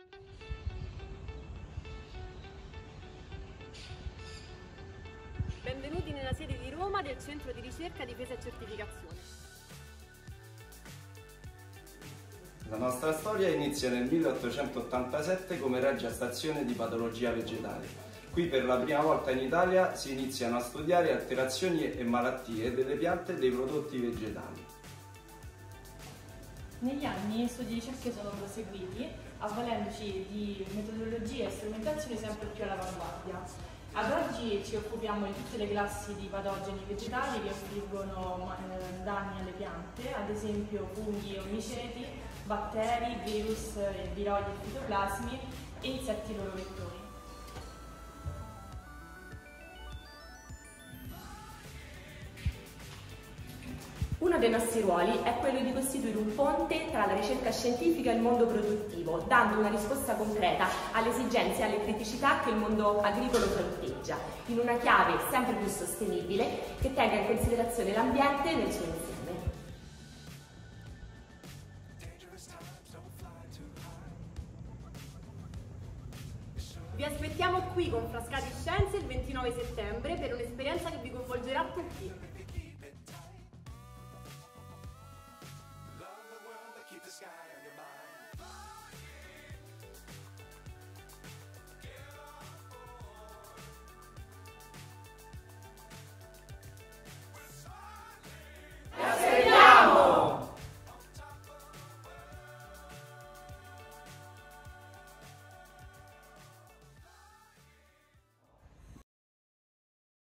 Benvenuti nella sede di Roma del Centro di Ricerca, Difesa e Certificazione. La nostra storia inizia nel 1887 come Regia Stazione di Patologia Vegetale. Qui per la prima volta in Italia si iniziano a studiare alterazioni e malattie delle piante e dei prodotti vegetali. Negli anni studi di ricerca sono proseguiti, avvalendoci di metodologie e strumentazioni sempre più all'avanguardia. Ad oggi ci occupiamo di tutte le classi di patogeni vegetali che infliggono danni alle piante, ad esempio funghi o miceti, batteri, virus, viroidi e fitoplasmi e insetti loro vettori. Uno dei nostri ruoli è quello di costituire un ponte tra la ricerca scientifica e il mondo produttivo, dando una risposta concreta alle esigenze e alle criticità che il mondo agricolo fronteggia, in una chiave sempre più sostenibile che tenga in considerazione l'ambiente nel suo insieme. Vi aspettiamo qui con Frascati Scienze il 29 settembre per un'esperienza che vi coinvolgerà tutti.